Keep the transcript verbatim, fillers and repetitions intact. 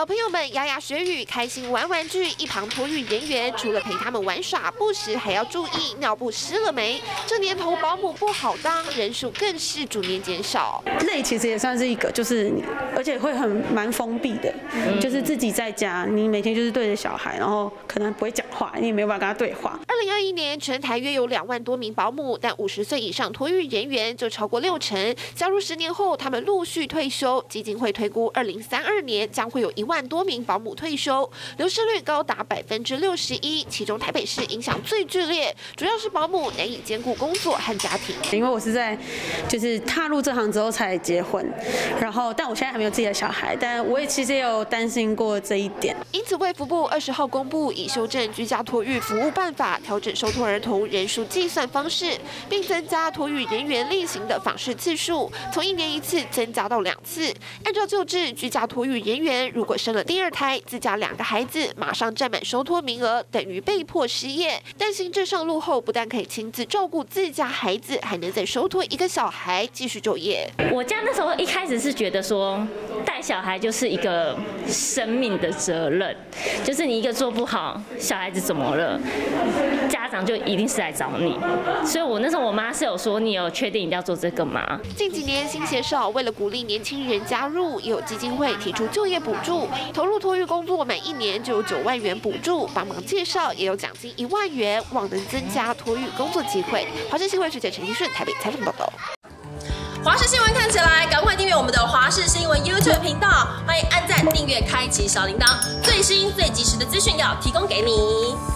小朋友们牙牙学语，开心玩玩具。一旁托育人员除了陪他们玩耍，不时还要注意尿布湿了没。这年头保姆不好当，人数更是逐年减少。 累其实也算是一个，就是而且会很蛮封闭的，嗯、就是自己在家，你每天就是对着小孩，然后可能不会讲话，你也没有办法跟他对话。 二零二一年，全台约有两万多名保姆，但五十岁以上托育人员就超过六成。假如十年后他们陆续退休，基金会推估二零三二年将会有一万多名保姆退休，流失率高达百分之六十一，其中台北市影响最剧烈，主要是保姆难以兼顾工作和家庭。 因为我是在就是踏入这行之后才结婚，然后但我现在还没有自己的小孩，但我也其实也有担心过这一点。 因此，卫福部二十号公布已修正居家托育服务办法，调整收托儿童人数计算方式，并增加托育人员例行的访视次数，从一年一次增加到两次。按照旧制，居家托育人员如果生了第二胎，自家两个孩子，马上占满收托名额，等于被迫失业。但行政上路后，不但可以亲自照顾自家孩子，还能再收托一个小孩继续就业。 我家那时候一开始是觉得说，带小孩就是一个生命的责任，就是你一个做不好，小孩子怎么了，家长就一定是来找你。所以我那时候我妈是有说，你有确定一定要做这个吗？ 近几年新协少为了鼓励年轻人加入，也有基金会提出就业补助，投入托育工作满一年就有九万元补助，帮忙介绍也有奖金一万元，望能增加托育工作机会。华视新闻记者陈希顺台北采访报道。 华视新闻看起来，赶快订阅我们的华视新闻 YouTube 频道，欢迎按赞、订阅、开启小铃铛，最新最及时的资讯要提供给你。